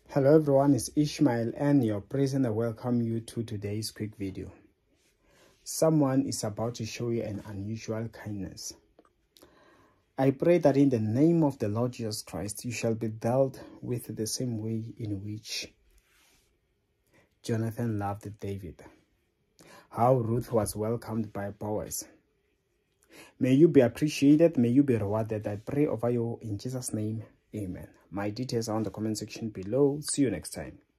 Hello everyone, it's Ishmael and your present. I welcome you to today's quick video. Someone is about to show you an unusual kindness. I pray that in the name of the Lord Jesus Christ, you shall be dealt with the same way in which Jonathan loved David. How Ruth was welcomed by Boaz. May you be appreciated, may you be rewarded. I pray over you in Jesus' name. Amen. My details are on the comment section below. See you next time.